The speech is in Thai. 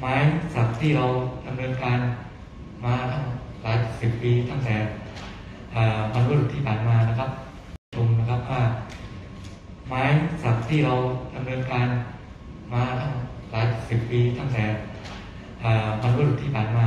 ไม้สักที่เราดำเนินการมาตั้งหลายสิบปีตั้งแต่บรรพบุรุษที่ผ่านมานะครับชมนะครับว่าไม้สักที่เราดำเนินการมาตั้งหลายสิบปีตั้งแต่บรรพบุรุษที่ผ่านมา